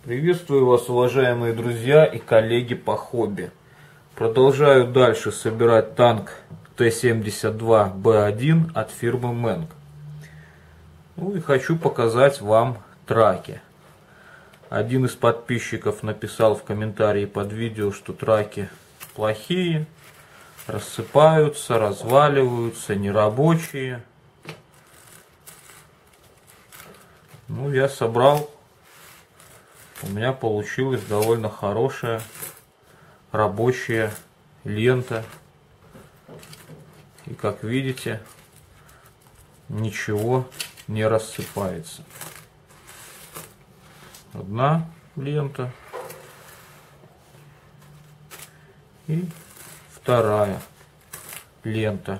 Приветствую вас, уважаемые друзья и коллеги по хобби. Продолжаю дальше собирать танк Т-72Б1 от фирмы Менг. Ну и хочу показать вам траки. Один из подписчиков написал в комментарии под видео, что траки плохие, рассыпаются, разваливаются, нерабочие. Ну, я собрал. У меня получилась довольно хорошая рабочая лента. И как видите, ничего не рассыпается. Одна лента и вторая лента.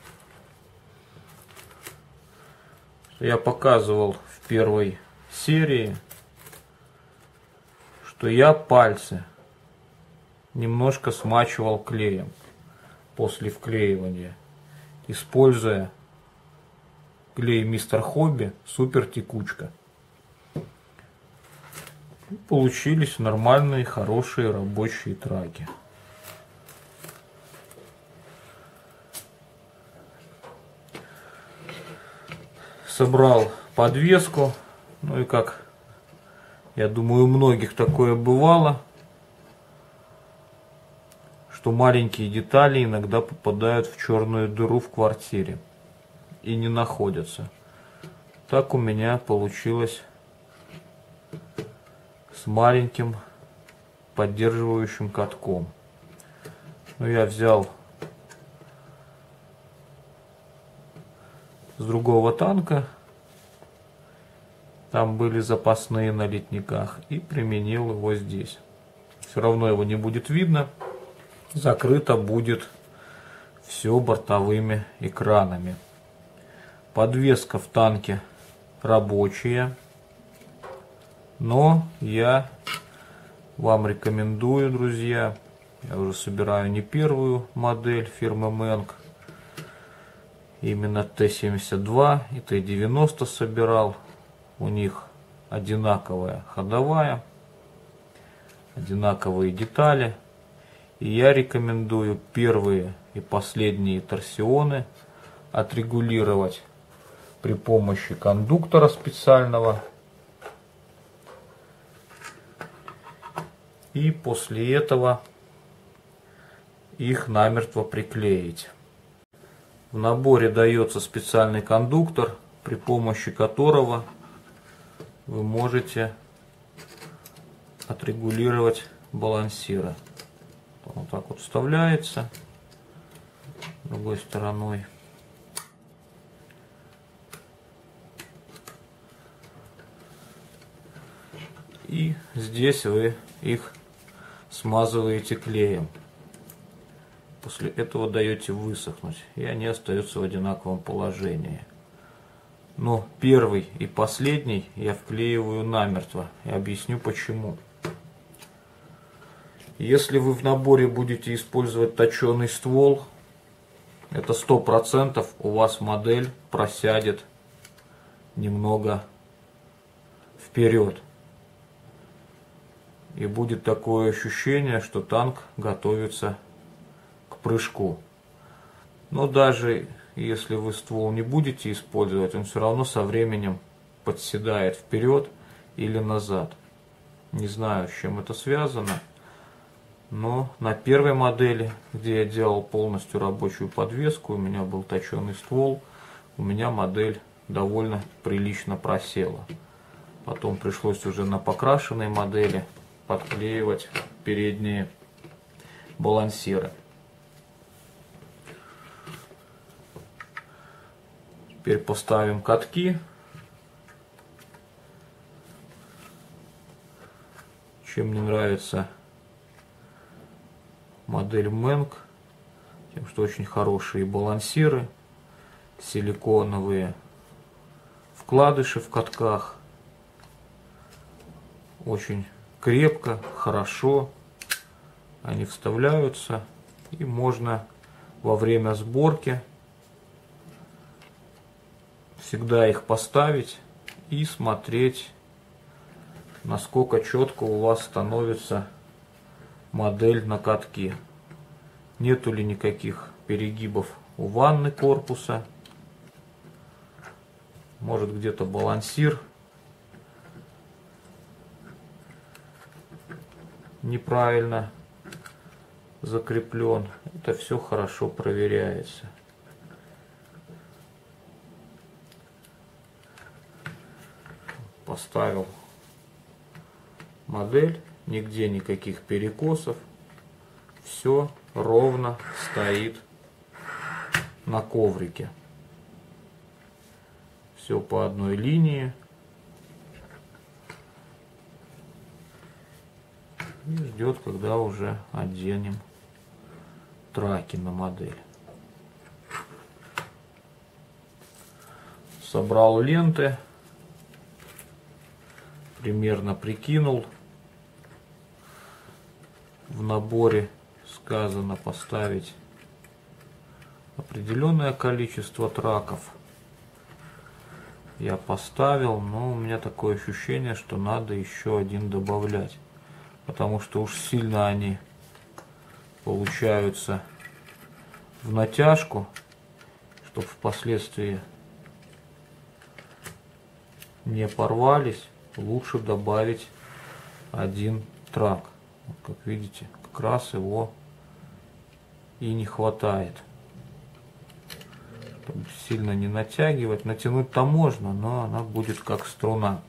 Я показывал в первой серии, что я пальцы немножко смачивал клеем после вклеивания, используя клей Мистер Хобби Супер Текучка. Получились нормальные, хорошие рабочие траки. Собрал подвеску, ну и как я думаю, у многих такое бывало, что маленькие детали иногда попадают в черную дыру в квартире и не находятся. Так у меня получилось с маленьким поддерживающим катком. Ну, я взял с другого танка. Там были запасные на литниках, и применил его здесь. Все равно его не будет видно. Закрыто будет все бортовыми экранами. Подвеска в танке рабочая. Но я вам рекомендую, друзья, я уже собираю не первую модель фирмы Менг. Именно Т-72 и Т-90 собирал. У них одинаковая ходовая, одинаковые детали. И я рекомендую первые и последние торсионы отрегулировать при помощи кондуктора специального. И после этого их намертво приклеить. В наборе дается специальный кондуктор, при помощи которого вы можете отрегулировать балансиры. Вот так вот вставляется другой стороной. И здесь вы их смазываете клеем. После этого даете высохнуть, и они остаются в одинаковом положении. Но первый и последний я вклеиваю намертво. И объясню почему. Если вы в наборе будете использовать точеный ствол, это 100% у вас модель просядет немного вперед. И будет такое ощущение, что танк готовится к прыжку. Но даже если вы ствол не будете использовать, он все равно со временем подседает вперед или назад. Не знаю, с чем это связано, но на первой модели, где я делал полностью рабочую подвеску, у меня был точеный ствол, у меня модель довольно прилично просела. Потом пришлось уже на покрашенной модели подклеивать передние балансиры. Теперь поставим катки. Чем мне нравится модель Менг, тем что очень хорошие балансиры, силиконовые вкладыши в катках, очень крепко, хорошо они вставляются, и можно во время сборки всегда их поставить и смотреть насколько четко у вас становится модель на катке. Нету ли никаких перегибов у ванны корпуса. Может, где-то балансир неправильно закреплен. Это все хорошо проверяется. Поставил модель, нигде никаких перекосов. Все ровно стоит на коврике. Все по одной линии. И ждет, когда уже оденем траки на модель. Собрал ленты. Примерно прикинул. В наборе сказано поставить определенное количество траков. Я поставил, но у меня такое ощущение, что надо еще один добавлять. Потому что уж сильно они получаются в натяжку, чтобы впоследствии не порвались. Лучше добавить один трак. Вот, как видите, как раз его и не хватает. Чтобы сильно не натягивать. Натянуть-то можно, но она будет как струна.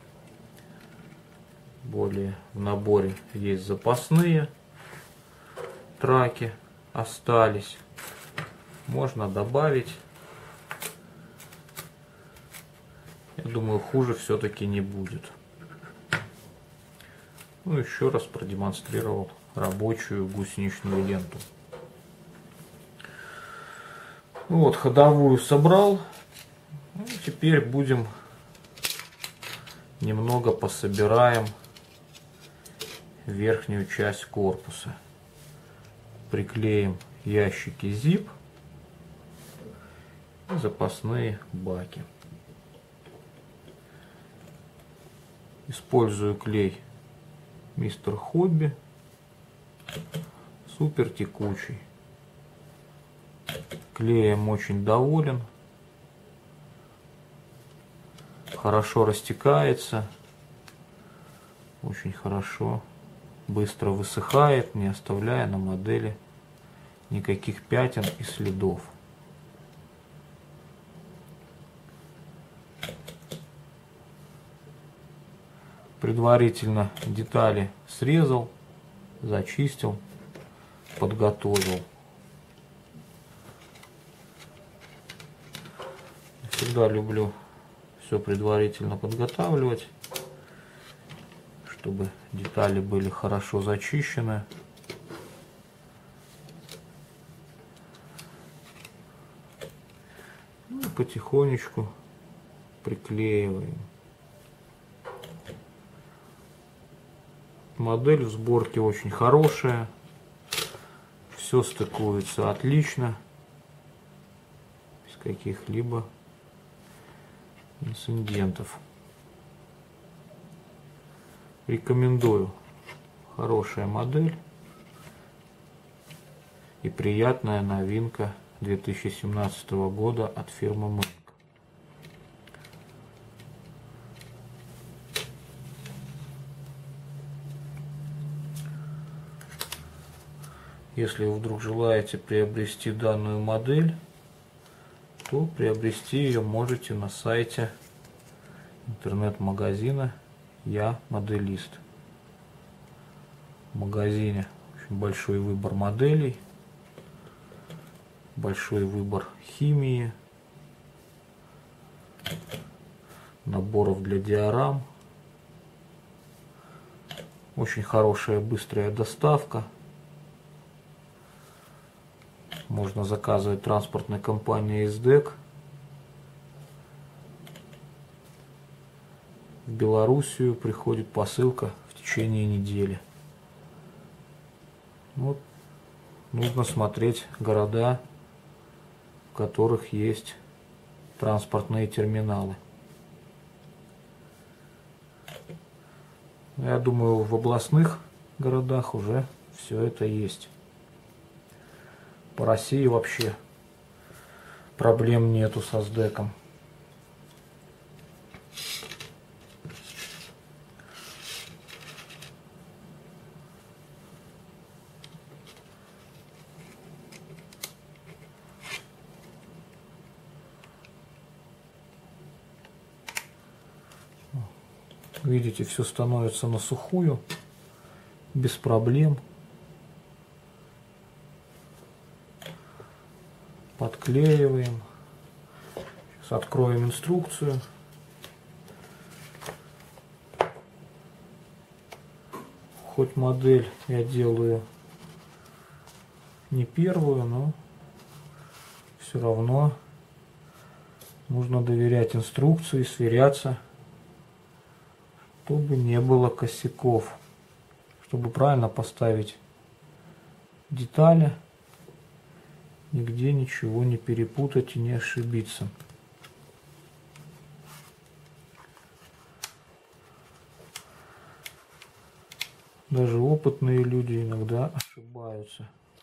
Более в наборе есть запасные траки, остались. Можно добавить. Я думаю, хуже все-таки не будет. Ну, еще раз продемонстрировал рабочую гусеничную ленту. Вот, ходовую собрал. Ну, теперь будем немного пособираем верхнюю часть корпуса. Приклеим ящики ZIP и запасные баки. Использую клей Мистер Хобби, супер текучий. Клеем очень доволен. Хорошо растекается. Очень хорошо. Быстро высыхает, не оставляя на модели никаких пятен и следов. Предварительно детали срезал, зачистил, подготовил. Всегда люблю все предварительно подготавливать, чтобы детали были хорошо зачищены. Ну, и потихонечку приклеиваем. Модель в сборке очень хорошая. Все стыкуется отлично. Без каких-либо инцидентов. Рекомендую. Хорошая модель. И приятная новинка 2017 года от фирмы Menk. Если вы вдруг желаете приобрести данную модель, то приобрести ее можете на сайте интернет-магазина «Я моделист». В магазине очень большой выбор моделей, большой выбор химии, наборов для диорам, очень хорошая быстрая доставка. Можно заказывать транспортной компанией SDEC. В Белоруссию приходит посылка в течение недели. Вот. Нужно смотреть города, в которых есть транспортные терминалы. Я думаю, в областных городах уже все это есть. По России вообще проблем нету со СДЭКом. Видите, все становится на сухую, без проблем. Подклеиваем. Сейчас откроем инструкцию. Хоть модель я делаю не первую, но все равно нужно доверять инструкции, сверяться, чтобы не было косяков, чтобы правильно поставить детали, нигде ничего не перепутать и не ошибиться. Даже опытные люди иногда ошибаются.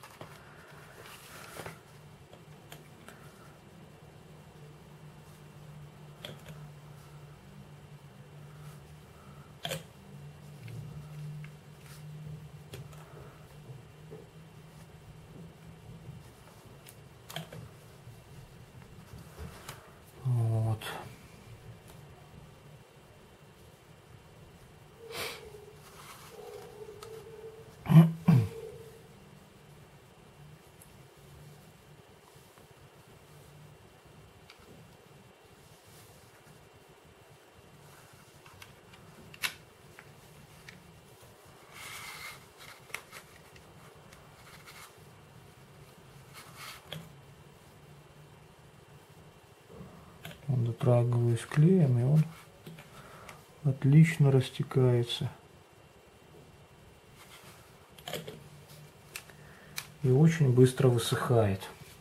Вот. Дотрагиваюсь клеем, и он отлично растекается. И очень быстро высыхает.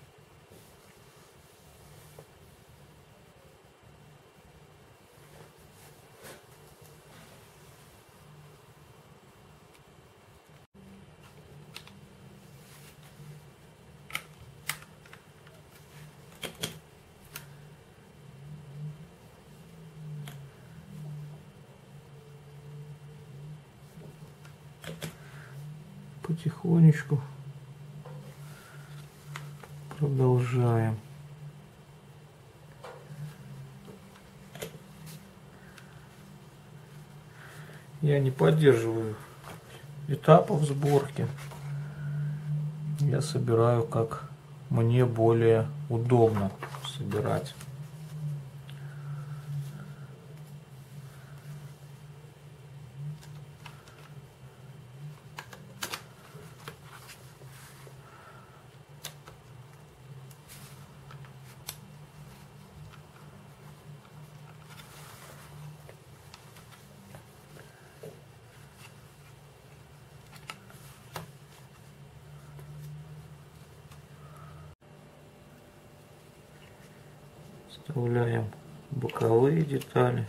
Потихонечку продолжаем. Я не поддерживаю этапов сборки. Я собираю, как мне более удобно собирать. Вставляем боковые детали.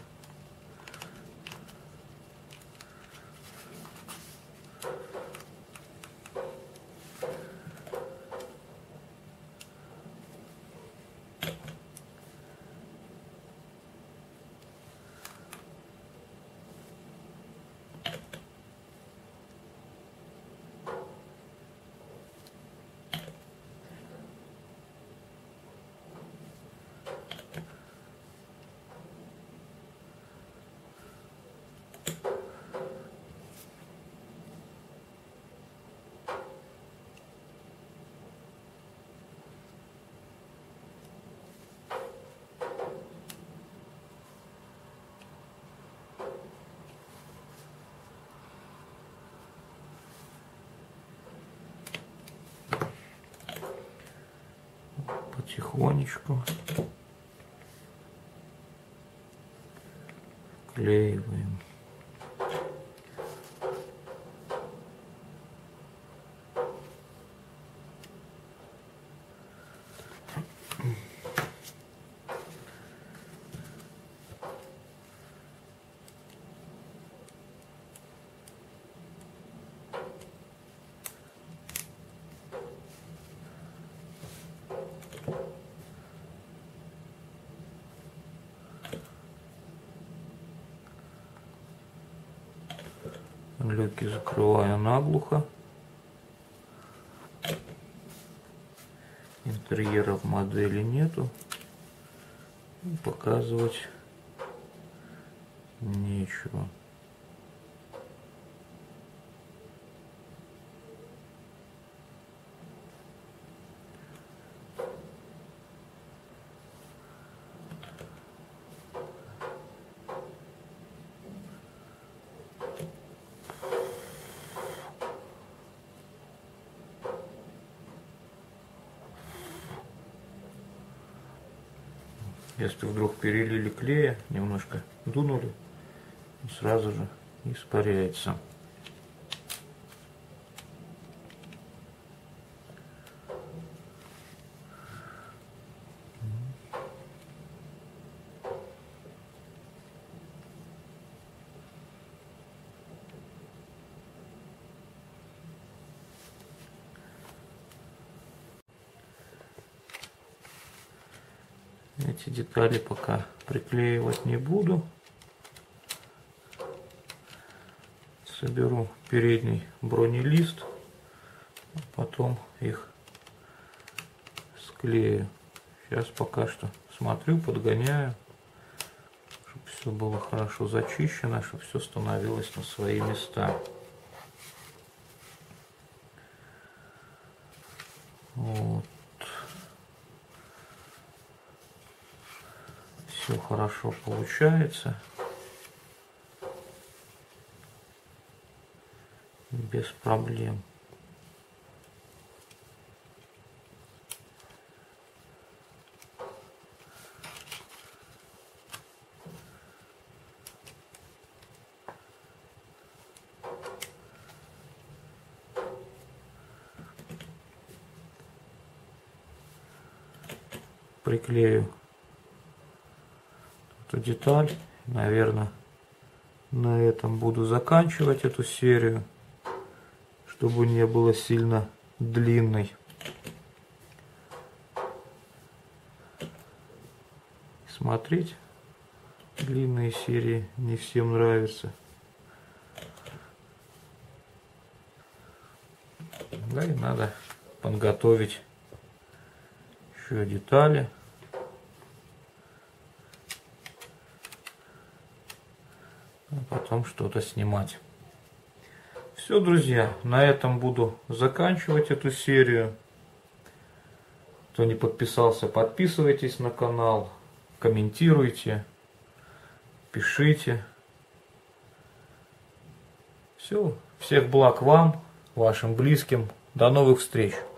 Потихонечку вклеиваем. Люки закрываю наглухо. Интерьера в модели нету. И показывать нечего. Если вдруг перелили клея, немножко дунули, сразу же испаряется. Эти детали пока приклеивать не буду. Соберу передний бронелист, а потом их склею. Сейчас пока что смотрю, подгоняю, чтобы все было хорошо зачищено, чтобы все становилось на свои места. Вот. Все хорошо получается. Без проблем. Приклею эту деталь. Наверное, на этом буду заканчивать эту серию, чтобы не было сильно длинной. Смотреть длинные серии не всем нравятся. Да, и надо подготовить еще детали. А потом что-то снимать. Все, друзья, на этом буду заканчивать эту серию. Кто не подписался, подписывайтесь на канал, комментируйте, пишите. Все, всех благ вам, вашим близким. До новых встреч!